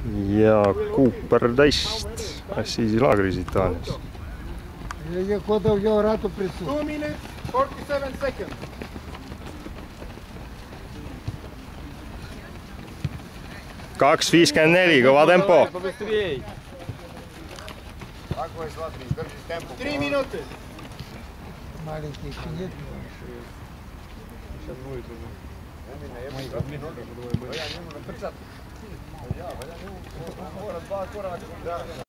ja Cooper Test Assisi laagris Itaalias. 2 minutes, 47 seconds. Kaks 54, kõva tempo. 3 minutit. Маленький нет. Сейчас будет уже.